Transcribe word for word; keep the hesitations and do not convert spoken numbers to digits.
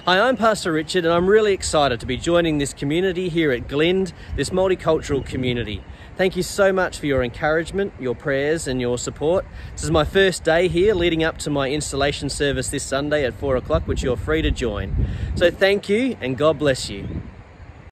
Hi, I'm Pastor Richard and I'm really excited to be joining this community here at Glynde, this multicultural community. Thank you so much for your encouragement, your prayers and your support. This is my first day here leading up to my installation service this Sunday at four o'clock, which you're free to join. So thank you and God bless you.